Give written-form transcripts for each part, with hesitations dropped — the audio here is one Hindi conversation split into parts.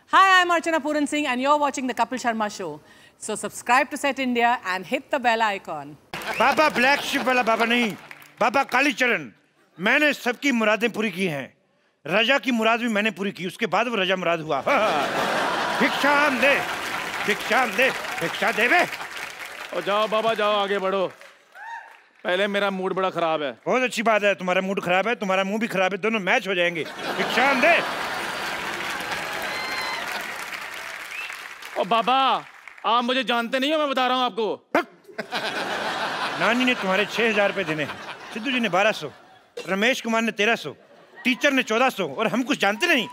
Hi, I'm Archana Puran Singh and you're watching the Kapil Sharma Show. So subscribe to Set India and hit the bell icon. बाबा ब्लैक शिप वाला बाबा नहीं, बाबा कालीचरण। मैंने सबकी मुरादें पूरी की हैं। रजा की मुराद भी मैंने पूरी की, उसके बाद वो रजा मुराद हुआ। भिक्षाम दे, भिक्षाम दे, भिक्षा दे बे। और जाओ बाबा जाओ, आगे बढ़ो। पहले मेरा मूड बड़ा खराब है। बहुत अच्छी बात है, तुम्हारा मूड खराब है, तुम्हारा मुंह भी खराब है, दोनों मैच हो जाएंगे। भिक्षाम दे। और बाबा आप मुझे जानते नहीं हो, मैं बता रहा हूँ आपको। नानी ने तुम्हारे 6,000 रुपए देने हैं, सिद्धू जी ने 1200, रमेश कुमार ने 1300, टीचर ने 1400 और हम कुछ जानते नहीं।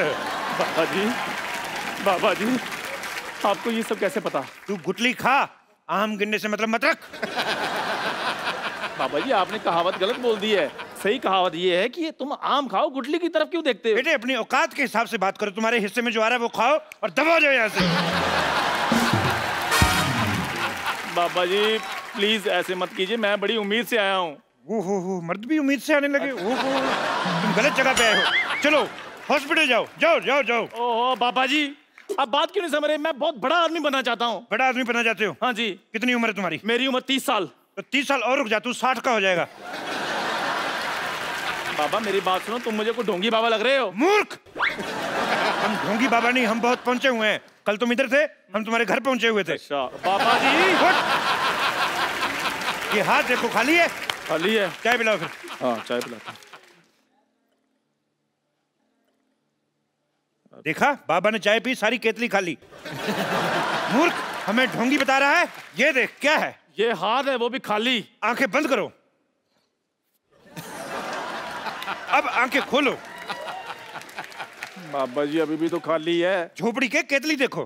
बाबा जी आपको ये सब कैसे पता? तू गुटली खा, आम गिनने से मतलब मत रख। बाबा जी आपने कहावत गलत बोल दी है। सही कहावत ये है कि तुम आम खाओ, गुटली की तरफ क्यों देखते हो? बेटे अपनी औकात के हिसाब से बात करो, तुम्हारे हिस्से में जो आ रहा है वो खाओ और दबा जाओ यहाँ से। बाबा जी प्लीज ऐसे मत कीजिए, मैं बड़ी उम्मीद से आया हूँ। हो मर्द भी उम्मीद से आने लगे। तुम गलत जगह पे आए हो, चलो हॉस्पिटल जाओ, जाओ जाओ जाओ। ओहो बाबा जी आप बात क्यों नहीं समझ रहे? मैं बहुत बड़ा आदमी बनना चाहता हूँ। बड़ा आदमी बनना चाहते हो? हाँ जी। कितनी उम्र है तुम्हारी? मेरी उम्र 30 साल। तो 30 साल और रुक जा, तू 60 का हो जाएगा। बाबा मेरी बात सुनो, तुम मुझे कोई ढोंगी बाबा लग रहे हो। मूर्ख, हम ढोंगी बाबा नहीं, हम बहुत पहुंचे हुए हैं। कल तुम इधर थे, हम तुम्हारे घर पहुंचे हुए थे। अच्छा बाबा जी ये हाथ देखो, खाली है? खाली है। चाय पिलाओ फिर। हाँ चाय पिलाता। देखा, बाबा ने चाय पी, सारी केतली खाली। मूर्ख, हमें ढोंगी बता रहा है। ये देख क्या है? ये हाथ है, वो भी खाली। आंखें बंद करो, अब आंखें खोलो। बाबा जी अभी भी तो खाली है। झोपड़ी के केतली देखो।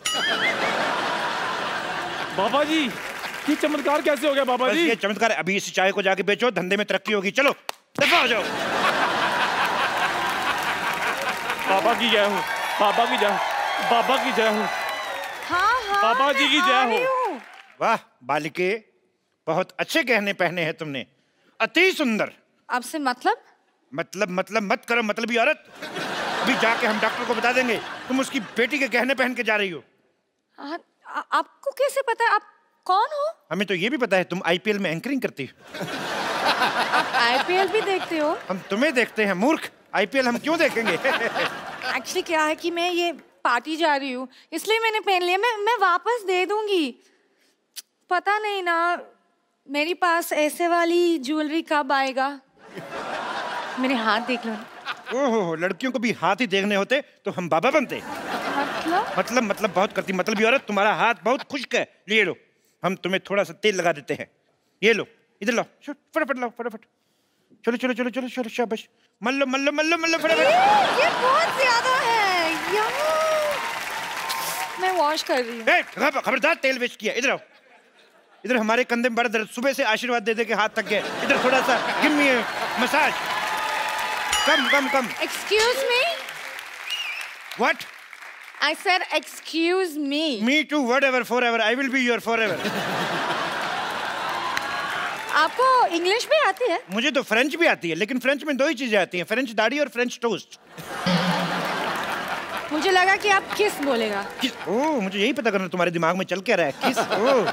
बाबा जी ये चमत्कार कैसे हो गया बाबा जी? ये चमत्कार, अभी इस चाय को जाके बेचो, धंधे में तरक्की होगी। चलो दफा हो जाओ। बाबा की जय हो, बाबा की जय, बाबा की जय हो। हाँ बाबा जी की जय हो। वाह बालिके, बहुत अच्छे गहने पहने हैं तुमने, अति सुंदर। आपसे मतलब मत करो मतलबी औरत। अभी जाके हम डॉक्टर को बता देंगे तुम उसकी बेटी के गहने पहन के जा रही हो। आपको कैसे पता? आप कौन हो? हमें तो ये भी पता है, तुम आईपीएल में एंकरिंग करती हो। आप आईपीएल भी देखते हो? हम तुम्हें देखते हैं मूर्ख, आईपीएल हम क्यों देखेंगे? एक्चुअली क्या है कि मैं ये पार्टी जा रही हूँ, इसलिए मैंने पहन लिया। मैं वापस दे दूंगी। पता नहीं ना मेरे पास ऐसे वाली ज्वेलरी कब आएगा। मेरे हाथ देख लो। ओहो, लड़कियों को भी हाथ ही देखने होते तो हम बाबा बनते। मतलब बहुत करती मतलबी औरत। तुम्हारा हाथ बहुत खुश्क है, ले लो, हम तुम्हें थोड़ा सा तेल लगा देते हैं। ये लो, इधर लाओ, फटाफट लाओ, फटाफट। चलो चलो चलो चलो चलो, शाबाश, मल्लो मल्लो मल्लो मल्लो, फटाफट। ये बहुत ज्यादा है यार। मैं वॉश कर रही हूँ। खबरदार, तेल वेस्ट किया। इधर आओ, इधर। हमारे कंधे में बड़ा दर्द, सुबह से आशीर्वाद दे दे के हाथ थक गए। इधर थोड़ा सा give me massage. Come. Excuse me? What? I said excuse me. Me too, whatever, forever. I will be your forever. आपको इंग्लिश भी आती है? मुझे तो फ्रेंच भी आती है, लेकिन फ्रेंच में 2 ही चीजें आती हैं, फ्रेंच दाढ़ी और फ्रेंच टोस्ट। मुझे लगा कि आप किस बोलेगा। किस? ओह, मुझे यही पता करना तुम्हारे दिमाग में चल क्या रहा है। किस? ओह,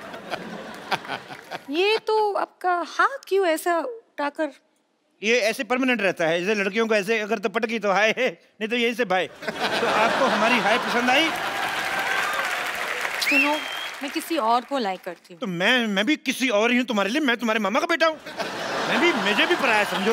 ये तो आपका हाथ क्यों ऐसा उठाकर? ये ऐसे परमानेंट रहता है, जैसे लड़कियों को ऐसे अगर तो पटकी तो हाय है, नहीं तो यही से भाई। तो आपको हमारी हाय पसंद आई? सुनो, मैं किसी और को लाइक करती हूँ। तो मैं भी किसी और ही हूँ तुम्हारे लिए। मैं तुम्हारे मामा का बेटा हूँ, मुझे भी पराया समझो।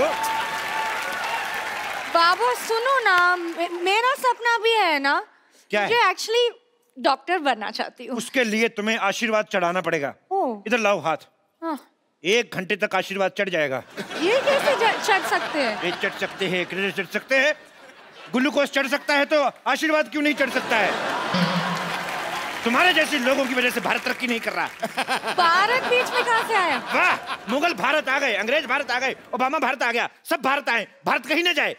बाबा सुनो ना, मेरा सपना भी है ना। क्या है? मुझे एक्चुअली डॉक्टर बनना चाहती हूँ। उसके लिए तुम्हें आशीर्वाद चढ़ाना पड़ेगा। इधर लाओ हाथ। हाँ। 1 घंटे तक आशीर्वाद चढ़ जाएगा। ये कैसे चढ़ सकते हैं? ये चढ़ सकते हैं, क्रेडिट चढ़ सकते हैं, ग्लूकोज चढ़ सकता है, तो आशीर्वाद क्यों नहीं चढ़ सकता है? तुम्हारे जैसे लोगों की वजह से भारत तरक्की नहीं कर रहा। भारत बीच में कहाँ से आया? वाह, मुगल भारत आ गए, अंग्रेज भारत आ गए, ओबामा भारत आ गया, सब भारत आए, भारत कहीं ना जाए।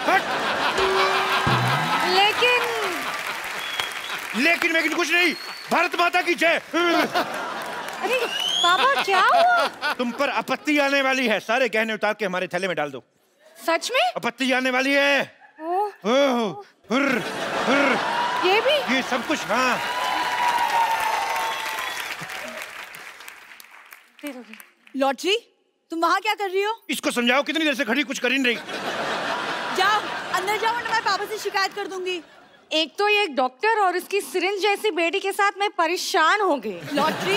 लेकिन कुछ नहीं, भारत माता की जय। अरे पापा क्या हुआ? तुम पर आपत्ति आने वाली है, सारे गहने उतार के हमारे थैले में डाल दो। सच में? आपत्ति आने वाली है। हुर्र, हुर्र, ये भी? ये सब कुछ, हाँ। लॉटरी, तुम वहाँ क्या कर रही हो? इसको समझाओ, कितनी देर से खड़ी, कुछ कर ही नहीं रही। जाओ अंदर जाओ, वरना मैं पापा से शिकायत कर दूंगी। एक तो ये एक डॉक्टर और उसकी सिरिंज जैसी बेटी के साथ मैं परेशान हो गई। लॉटरी,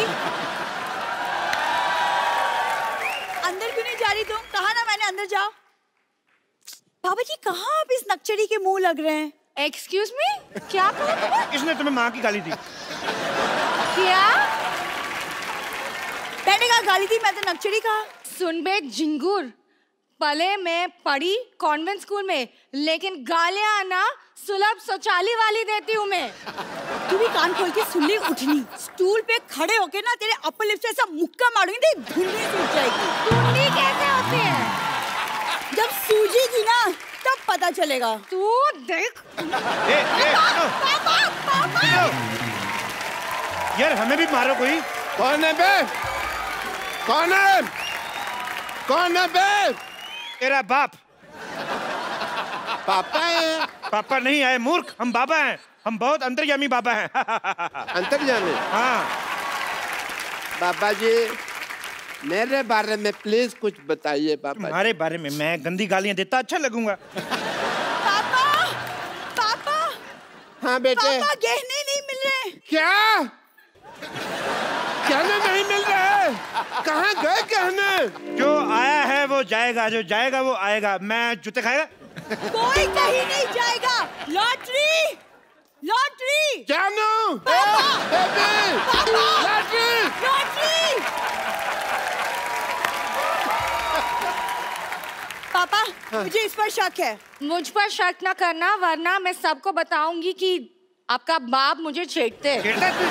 अंदर क्यों नहीं जा रही तुम? कहा ना मैंने अंदर जाओ। बाबा जी कहाँ आप इस नक्चड़ी के मुंह लग रहे हैं? एक्सक्यूज मी, क्या कहा तुमने? इसने तुम्हें माँ की गाली दी। क्या? मैंने कहा गाली दी, मैं तो नक्चड़ी कहा। सुन बे झिंगुर, पले मैं पढ़ी कॉन्वेंट स्कूल में, लेकिन गालियां ना सुलभ शौचालय वाली देती हूँ मैं। तू भी कान खोल के सुन ले। उठनी स्टूल पे खड़े होके ना तेरे अपर लिप से ऐसा मुक्का मारूंगी, तेरी धुंडी सूज जाएगी। धुंडी कैसे होती है? जब सूजेगी ना तब पता चलेगा। तू देख। यार हमें भी मारो कोई। कौन है बे? कौन है? कौन है बे? तेरा बाप। पापा है? पापा नहीं आए मूर्ख, हम बाबा हैं। हम बहुत अंतर्यामी बाबा हैं। अंतर्यामी? हाँ। बाबा जी मेरे बारे में प्लीज कुछ बताइए। बाबा तुम्हारे बारे में मैं गंदी गालियां देता अच्छा लगूंगा? पापा, पापा। हाँ बेटे। पापा गहने नहीं मिल रहे। क्या? गहने नहीं मिल रहे? कहाँ गए गहने? जो आया है वो जाएगा, जो जाएगा वो आएगा। मैं जूते खाएगा? कोई कहीं नहीं जाएगा। Lottery, lottery. जानू, पापा, बेबी, पापा, लॉटरी, लॉटरी। पापा मुझे इस पर शक है। मुझ पर शक न करना, वरना मैं सबको बताऊंगी कि आपका बाप मुझे छेड़ते हैं।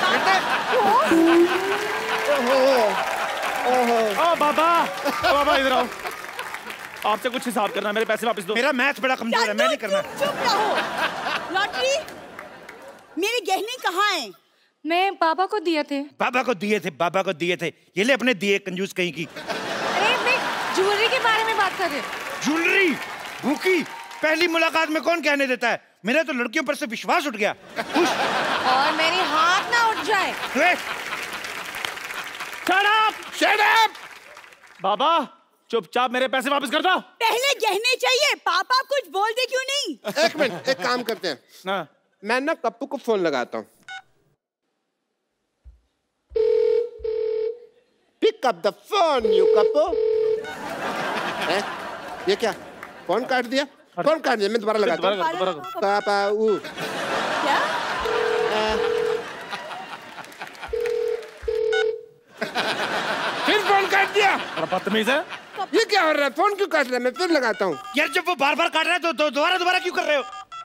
बाबा इधर आओ, आपसे कुछ हिसाब करना, मेरे पैसे वापस दो। मेरा मैथ बड़ा कमजोर है, मैं नहीं करना। चुप रहो। लॉटरी, मेरे गहने कहाँ हैं? मैं पापा को दिए थे। बाबा को दिए थे, बाबा को दिए थे। ये ले अपने दिए, कंजूस कहीं की। अरे मैं ज्वेलरी के बारे में बात कर रही हूँ। ज्वेलरी? भूखी पहली मुलाकात में कौन कहने देता है? मेरा तो लड़कियों पर से विश्वास उठ गया। और मेरी हाथ ना उठ जाए। Shut up! Shut up! बाबा चुपचाप मेरे पैसे वापस कर दो। पहले गहने चाहिए। पापा कुछ बोल दे क्यों नहीं? एक मिनट, एक काम करते हैं ना, मैं ना कप्पू को फोन लगाता हूँ। Pick up the phone you Kappu. ये क्या? फोन काट दिया? फोन काट दिया, मैं दोबारा लगाता हूँ। पापा क्या? फिर फोन काट दिया। बदतमीज है। ये क्या हो रहा है? फोन क्यों काट रहा है? मैं फिर लगाता हूँ। यार जब वो बार बार काट रहा है तो दोबारा दोबारा क्यों कर रहे हो?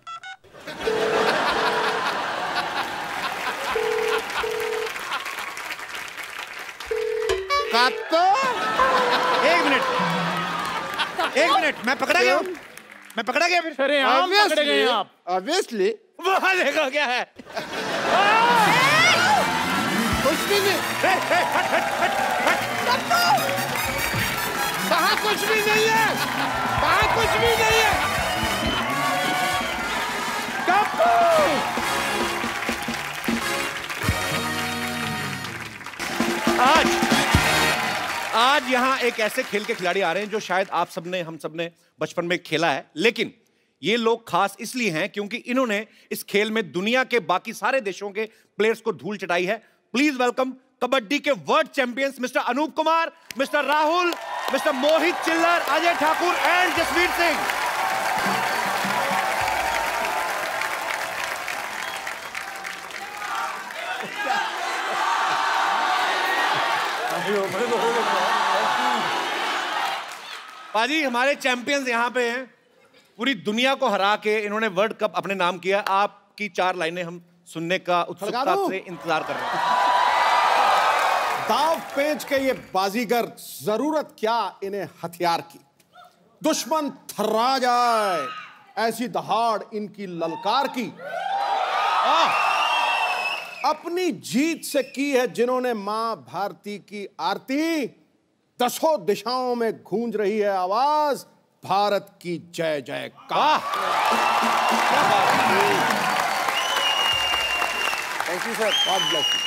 कप्पू, एक मिनट, मैं पकड़ा गया हूँ। मैं पकड़ा गया फिर। अरे आप पकड़े गए आप। ऑब्वियसली। वहाँ देखो क्या है। कुछ भी नहीं। वहाँ कुछ भी नहीं है। वहाँ कुछ भी नहीं है। कप्पू! आज यहाँ एक ऐसे खेल के खिलाड़ी आ रहे हैं जो शायद आप सबने, हम सबने बचपन में खेला है, लेकिन ये लोग खास इसलिए हैं क्योंकि इन्होंने इस खेल में दुनिया के बाकी सारे देशों के प्लेयर्स को धूल चटाई है। प्लीज वेलकम कबड्डी के world champions mister Anup Kumar, mister Rahul, mister Mohit, Chillar, Ajay, Thakur and Jasvir Singh. पाजी हमारे चैंपियंस यहाँ पे हैं। पूरी दुनिया को हरा के इन्होंने वर्ल्ड कप अपने नाम किया। आपकी 4 लाइनें हम सुनने का उत्सुकता से इंतजार कर रहे हैं। दाव पेच के ये बाजीगर, जरूरत क्या इन्हें हथियार की। दुश्मन थर्रा जाए ऐसी दहाड़ इनकी ललकार की। अपनी जीत से की है जिन्होंने मां भारती की आरती। 10 दिशाओं में गूंज रही है आवाज, भारत की जय जयकार। Thank you sir, god bless you.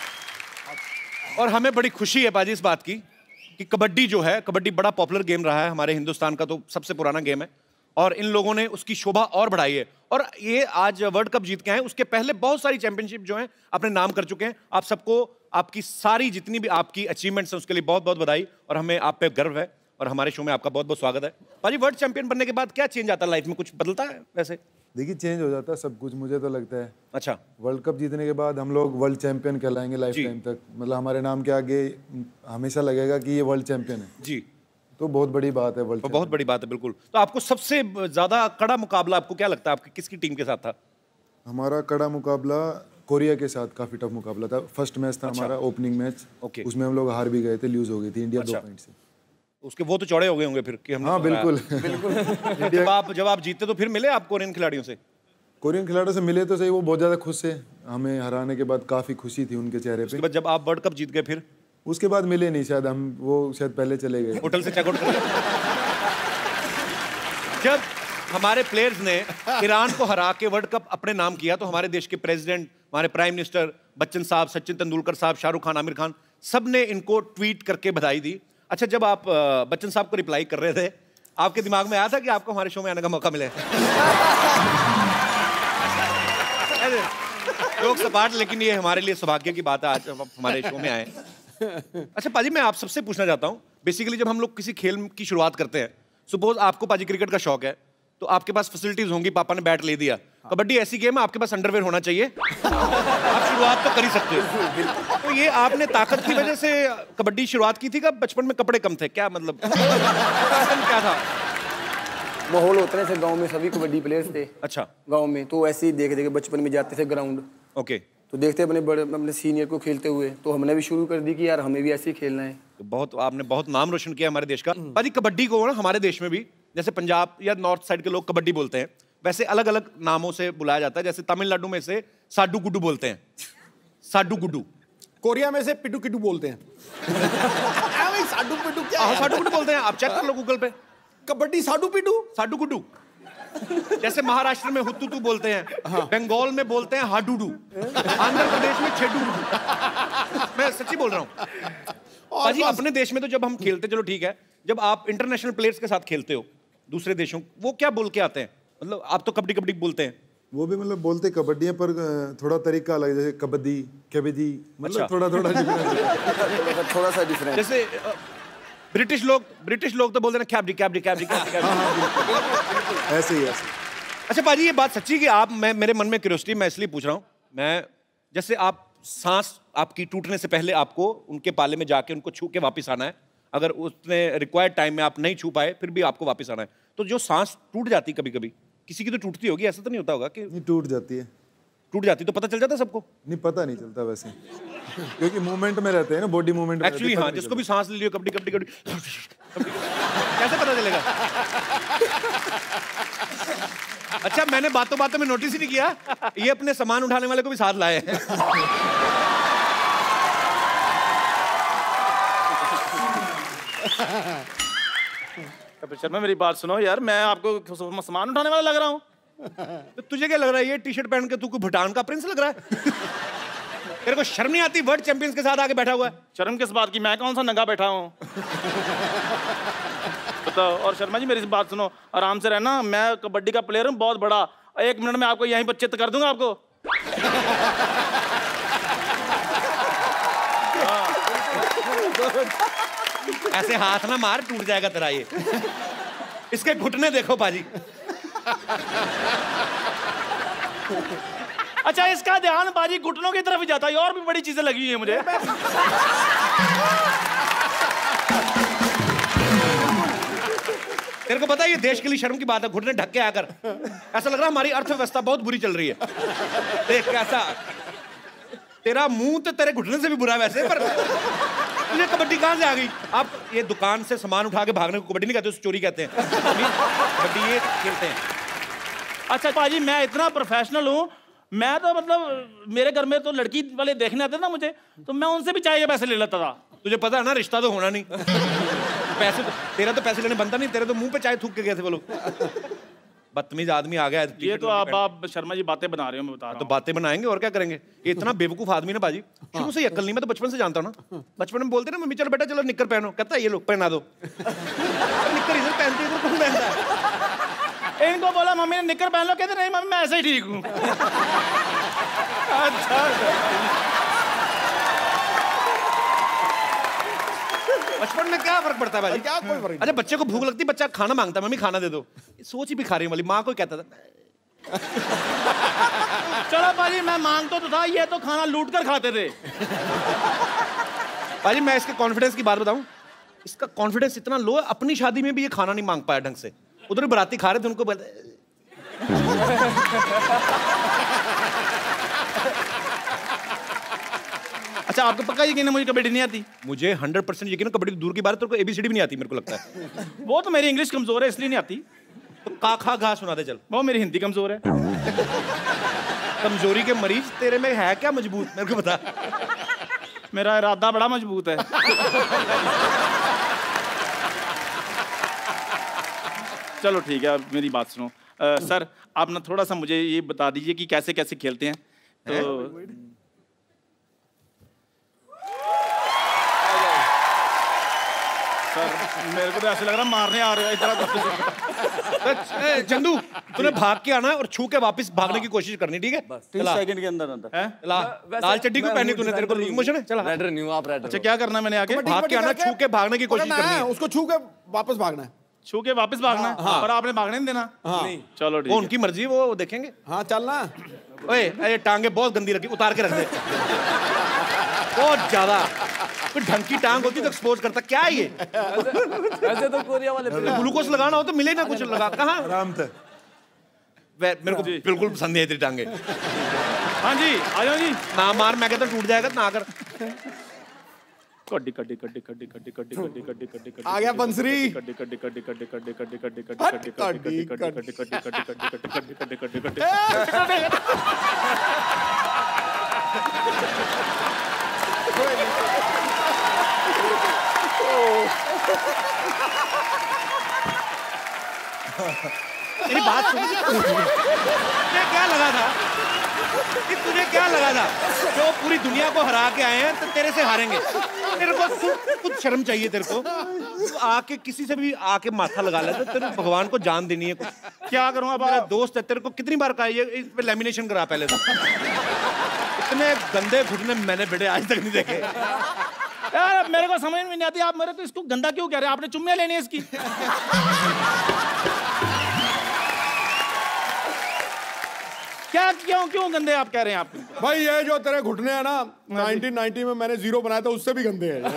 और हमें बड़ी खुशी है बाजी इस बात की कि कबड्डी जो है, कबड्डी बड़ा पॉपुलर गेम रहा है हमारे हिंदुस्तान का, तो सबसे पुराना गेम है और इन लोगों ने उसकी शोभा और बढ़ाई है और ये आज वर्ल्ड कप जीत के आए। उसके पहले बहुत सारी चैंपियनशिप जो हैं अपने नाम कर चुके हैं। आप सबको आपकी सारी जितनी भी आपकी अचीवमेंट्स हैं उसके लिए बहुत बहुत बधाई और हमें आप पे गर्व है और हमारे शो में आपका बहुत बहुत स्वागत है। पाजी, वर्ल्ड चैंपियन बनने के बाद क्या चेंज आता है लाइफ में, कुछ बदलता है? वैसे देखिए चेंज हो जाता है सब कुछ, मुझे तो लगता है। अच्छा, वर्ल्ड कप जीतने के बाद हम लोग वर्ल्ड चैंपियन कहलाएंगे लाइफ टाइम तक, मतलब हमारे नाम के आगे हमेशा लगेगा कि ये वर्ल्ड चैंपियन है जी। तो बहुत बड़ी बात है वर्ल्ड, बहुत बड़ी बात है बिल्कुल। तो आपको सबसे ज्यादा कड़ा मुकाबला आपको क्या लगता है, आपकी किसकी टीम के साथ था? हमारा कड़ा मुकाबला कोरिया के साथ काफी टफ मुकाबला था। फर्स्ट मैच था हमारा ओपनिंग मैच, उसमें हम लोग हार भी गए थे, लूज हो गई थी इंडिया 2 पॉइंट से। उसके वो तो चौड़े हो गए होंगे फिर कि हम। हाँ बिल्कुल बिल्कुल। जब आप जीते तो फिर मिले आप कोरियन खिलाड़ियों से? कोरियन खिलाड़ियों से मिले तो सही, वो बहुत ज्यादा खुश थे, हमें हराने के बाद काफी खुशी थी उनके चेहरे पे। उसके बाद जब आप वर्ल्ड कप जीत गए फिर? उसके बाद मिले नहीं, शायद हम वो शायद पहले चले गए, होटल से चेकआउट कर। जब हमारे प्लेयर्स ने ईरान को हरा के वर्ल्ड कप अपने नाम किया तो हमारे देश के प्रेसिडेंट, हमारे प्राइम मिनिस्टर बच्चन साहब, सचिन तेंदुलकर साहब, शाहरुख खान, आमिर खान, सब ने इनको ट्वीट करके बधाई दी। अच्छा, जब आप बच्चन साहब को रिप्लाई कर रहे थे, आपके दिमाग में आया था कि आपको हमारे शो में आने का मौका मिले? लोग सपाट, लेकिन ये हमारे लिए सौभाग्य की बात है आज आप हमारे शो में आए। अच्छा पाजी, मैं आप सबसे पूछना चाहता हूँ, बेसिकली जब हम लोग किसी खेल की शुरुआत करते हैं, सपोज आपको पाजी क्रिकेट का शौक है तो आपके पास फैसिलिटीज होंगी, पापा ने बैट ले दिया। कबड्डी ऐसी गेम है आपके पास अंडरवेयर होना चाहिए, आप शुरुआत तो कर ही सकते हो। तो ये आपने ताकत की वजह से कबड्डी शुरुआत की थी का बचपन में कपड़े कम थे क्या, मतलब क्या था? माहौल होता है जैसे गांव में सभी कबड्डी प्लेयर्स थे। अच्छा, गांव में तो ऐसे ही देखे देखे बचपन में जाते थे ग्राउंड। ओके, तो देखते अपने बड़े अपने सीनियर को खेलते हुए, तो हमने भी शुरू कर दी कि यार हमें भी ऐसे ही खेलना है। तो बहुत आपने बहुत नाम रोशन किया हमारे देश का। पाजी कबड्डी को ना हमारे देश में भी, जैसे पंजाब या नॉर्थ साइड के लोग कबड्डी बोलते हैं, वैसे अलग अलग नामों से बुलाया जाता है। जैसे तमिलनाडु में से साडू गुड्डू बोलते हैं, साडू गुड्डू। कोरिया में से पिटू किटू बोलते हैं। साडू पिटू क्या? साडू गुड्डू बोलते हैं, आप चेक कर लो गूगल पे। कबड्डी साडू पिटू, साडू गुड्डू। जैसे महाराष्ट्र में हुत्तुतू बोलते हैं, बंगाल में बोलते हैं हाडूडू, आंध्र प्रदेश में छेडू। मैं सच्ची बोल रहा हूँ। पाजी अपने देश में तो जब हम खेलते, चलो ठीक है, जब आप इंटरनेशनल प्लेयर्स के साथ खेलते हो दूसरे देशों, वो क्या बोल के आते हैं? मतलब आप तो कबड्डी कबड्डी बोलते हैं, वो भी मतलब बोलते कबड्डी है पर थोड़ा तरीका अलग, जैसे कबड्डी कबड्डी, मतलब अच्छा। थोड़ा डिफरेंस, थोड़ा सा डिफरेंस। जैसे ब्रिटिश लोग तो बोलते हैं कैबडी कैबडी कैबडी कैबडी। ऐसे ही ऐसे। अच्छा पाजी, ये बात सच्ची कि आप, मैं मेरे मन में क्यूरियोसिटी, मैं इसलिए पूछ रहा हूँ, मैं जैसे आप सांस आपकी टूटने से पहले आपको उनके पाले में जाके उनको छू के वापस आना है, अगर उसने रिक्वायर्ड टाइम में आप नहीं छू पाए फिर भी आपको वापस आना है, तो जो सांस टूट जाती कभी कभी, किसी की तो टूटती होगी, ऐसा तो नहीं होता होगा कि? नहीं, टूट जाती है। टूट जाती तो पता चल जाता सबको? नहीं, पता नहीं चलता वैसे, क्योंकि मूवमेंट में रहते हैं ना, बॉडी मूवमेंट में। एक्चुअली हाँ, जिसको भी सांस ले लियो कबड्डी कबड्डी कबड्डी, कैसे पता चलेगा? अच्छा, मैंने बातों बातों में नोटिस ही नहीं किया, ये अपने सामान उठाने वाले को भी साथ लाए हैं। कपिल शर्मा मेरी बात सुनो यार, मैं आपको सामान उठाने वाला लग रहा हूँ? तो तुझे क्या लग रहा है, ये टी शर्ट पहन के तू कोई भूटान का प्रिंस लग रहा है? तेरे को शर्म नहीं आती? वर्ल्ड चैंपियंस के साथ आके बैठा हुआ है। शर्म किस बात की, मैं कौन सा नंगा बैठा हूँ? बताओ। और शर्मा जी मेरी बात सुनो, आराम से रहना, मैं कबड्डी का प्लेयर हूँ बहुत बड़ा, 1 मिनट में आपको यहीं पर चित्त कर दूंगा आपको। ऐसे हाथ ना मार, टूट जाएगा तेरा ये। इसके घुटने देखो पाजी। अच्छा, इसका ध्यान बाजी घुटनों की तरफ ही जाता है, और भी बड़ी चीजें लगी हुई है मुझे। तेरे को पता है ये देश के लिए शर्म की बात है, घुटने ढक के आकर। ऐसा लग रहा है हमारी अर्थव्यवस्था बहुत बुरी चल रही है। देख कैसा, तेरा मुंह तो तेरे घुटने से भी बुरा है वैसे, पर तुझे कबड्डी कहां से आ गई? आप ये दुकान से सामान उठा के भागने को कबड्डी नहीं कहते, उसे चोरी कहते हैं। कबड्डी ये खेलते हैं। अच्छा पाजी, मैं इतना प्रोफेशनल हूँ, मैं तो मतलब मेरे घर में तो लड़की वाले देखने आते ना मुझे, तो मैं उनसे भी चाहिए पैसे ले लेता था। तुझे पता है ना, रिश्ता तो होना नहीं। पैसे तेरा तो पैसे लेने बनता नहीं, तेरे तो मुंह पे चाय थूक के गए थे वो लोग। बदतमीज आदमी आ गया। ये तो आप शर्मा जी बातें बना रहे हो, मैं बता रहा हूँ। तो बातें बनाएंगे और क्या करेंगे। ये इतना बेवकूफ आदमी ना बाजी, शुरू से अक्ल नहीं, मैं तो बचपन से जानता हूँ ना। बचपन में बोलते ना मम्मी चलो बेटा चलो निक्कर पहनो, कहता है ये लोग पहना दो। निक्कर इधर पहनते इधर कौन पहनता है। इनको बोला मम्मी ने निक्कर पहन लो, कहते नहीं मम्मी मैं ऐसे ही ठीक हूँ। अच्छा बचपन में क्या फर्क पड़ता है भाई? क्या कोई फर्क? अच्छा बच्चे को भूख लगती, बच्चा खाना मांगता है, मम्मी खाना दे दो, सोच ही भिखारी वाली माँ को कहता था। चलो भाजी मैं मांगता तो था, ये तो खाना लूट कर खाते थे। भाजी मैं इसके कॉन्फिडेंस की बात बताऊं, इसका कॉन्फिडेंस इतना लो है, अपनी शादी में भी ये खाना नहीं मांग पाया ढंग से। उधर बराती खा रहे थे, उनको अच्छा आपको पक्का यकीन है मुझे कबड्डी नहीं आती? मुझे 100% यकीन है, कबड्डी दूर की बात है, तेरे को ABCD भी नहीं आती मेरे को लगता है। वो तो मेरी इंग्लिश कमजोर है इसलिए नहीं आती। तो का खा घा सुना दे चल। वो मेरी हिंदी कमजोर है। कमजोरी के मरीज तेरे में है क्या मजबूत, मेरे को बता। मेरा इरादा बड़ा मजबूत है। चलो ठीक है, अब मेरी बात सुनो। सर आप ना थोड़ा सा मुझे ये बता दीजिए कि कैसे कैसे खेलते हैं। तो सर मेरे को तो ऐसे लग रहा मारने आ रहे हो इतना। चंदू तूने भाग के आना है और छू के वापस भागने की कोशिश करनी, ठीक है? 30 सेकंड के अंदर अंदर। लाल चड्डी क्यों पहनी तूने, तेरे को लूज मोशन है? चला रेड नहीं आप रेड। अच्छा क्या करना है मैंने आगे? भाग के आना, छू के भागने की कोशिश करनी है। उसको छू के वापस भागना है। छू के वापस भागना है? पर आपने भागने नहीं देना। नहीं चलो ठीक वो है, उनकी मर्जी, वो देखेंगे। हाँ चलना। ओए ये टांगे बहुत गंदी रखी, उतार के रख दे। बहुत ज्यादा कोई ढंग की टांग होती तो एक्सपोज करता। क्या है ये? ऐसे तो कोरिया वाले ग्लूकोज लगाना हो तो मिले ना कुछ लगा। कहाँ आराम से। मेरे को बिल्कुल पसंद नहीं है तेरी टांगे। हाँ जी आ जाओ जी। ना मार, मैं कहता टूट जाएगा ना कर। कड्डी कड्डी कड्डी कड्डी कड्डी कड्डी कड्डी कड्डी कड्डी कड्डी आ गया बंसरी। कड्डी कड्डी कड्डी कड्डी कड्डी कड्डी कड्डी कड्डी कड्डी कड्डी कड्डी कड्डी कड्डी कड्डी कड्डी कड्डी। मेरी बात सुन, तुझे क्या लगा था कि तुझे क्या लगा था जो पूरी दुनिया को हरा के आए हैं तो तेरे से हारेंगे? तेरे को कुछ शर्म चाहिए तेरे को। तू आके किसी से भी आके माथा लगा ले तो तेरे भगवान को जान देनी है कुछ। क्या करूँ अब? मेरा दोस्त है, तेरे को कितनी बार कहा ये इस पे लैमिनेशन करा पहले तो। इतने गंदे घुटने मैंने बेटे आज तक नहीं देखे। यार मेरे को समझ में नहीं आती, आप मेरे को इसको गंदा क्यों कह रहे हैं? आपने चुम्मियां लेनी है इसकी? क्या क्यों गंदे आप कह रहे हैं? आप भाई ये जो तेरे घुटने हैं ना, 1990 में मैंने 0 बनाया था, उससे भी गंदे हैं।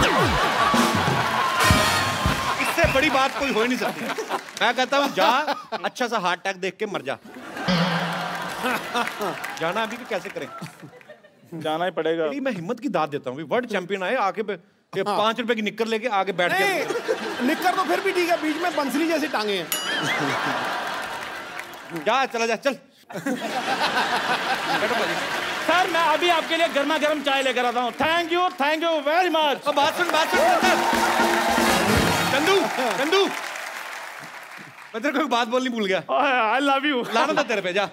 इससे बड़ी बात कोई हो ही नहीं सकती। मैं कहता हूँ जा अच्छा सा हार्ट अटैक देख के मर जा। जाना अभी कि कैसे करें? जाना ही पड़ेगा। मैं हिम्मत की दाद देता हूँ, वर्ल्ड चैंपियन आए आके 5 रुपए की निक्कर लेके आगे बैठ गए। निक्कर तो फिर भी ठीक है, बीच में बंसली जैसी टांगे हैं। जा चला जा चल। सर मैं अभी आपके लिए गर्मा गर्म चाय लेकर आता हूँ। Thank you very much. बात सुन चंदू चंदू, मैं तेरे को एक बात बोलनी भूल गया। I love you. लाना था तेरे पे, जा।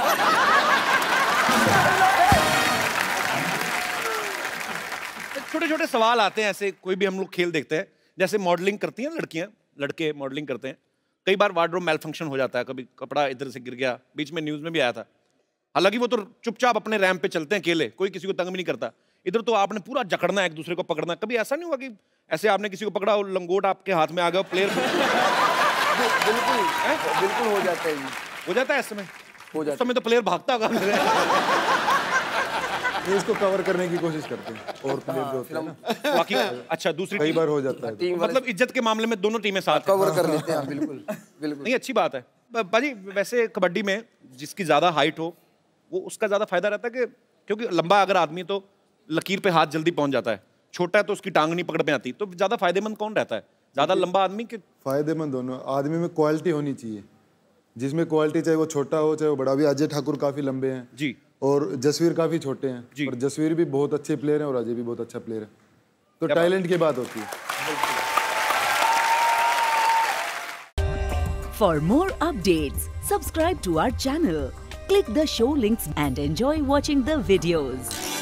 छोटे छोटे सवाल आते हैं ऐसे, कोई भी हम लोग खेल देखते हैं, जैसे मॉडलिंग करती हैं लड़कियां, लड़के मॉडलिंग करते हैं। कई बार वार्डरोब मेल फंक्शन हो जाता है, कभी कपड़ा इधर से गिर गया, बीच में न्यूज में भी आया था। हालांकि वो तो चुपचाप अपने रैंप पे चलते हैं अकेले, कोई किसी को तंग भी नहीं करता। इधर तो आपने पूरा जकड़ना है, एक दूसरे को पकड़ना। कभी ऐसा नहीं हुआ कि ऐसे आपने किसी को पकड़ा और लंगोट आपके हाथ में आ गया प्लेयर? बिल्कुल हो जाता है। हो जाता है, इस समय हो जाता है। उस समय तो प्लेयर भागता होगा। इसको कवर करने की कोशिश करते हैं और प्लेयर जो होते हैं ना। बाकी अच्छा दूसरी कई बार हो जाता है, मतलब इज्जत के मामले में दोनों टीमें साथ कवर कर लेते हैं। बिल्कुल बिल्कुल नहीं, अच्छी बात है बाजी। वैसे कबड्डी में जिसकी ज्यादा हाइट हो वो उसका ज्यादा फायदा रहता है कि क्योंकि लंबा अगर आदमी तो लकीर पे हाथ जल्दी पहुंच जाता है, छोटा है तो उसकी टांग नहीं पकड़ में आती। तो ज्यादा फायदेमंद कौन रहता है, ज्यादा लंबा आदमी के? फायदेमंद दोनों। आदमी में क्वालिटी होनी चाहिए, जिसमें क्वालिटी चाहे वो छोटा हो चाहे वो बड़ा। अभी अजय ठाकुर काफी लंबे हैं जी, और जसवीर काफी छोटे हैं जी। और जसवीर भी बहुत अच्छे प्लेयर हैं और अजय भी बहुत अच्छा प्लेयर है। तो टैलेंट की बात होती है। For more updates, subscribe to our channel, click the show links and enjoy watching the videos.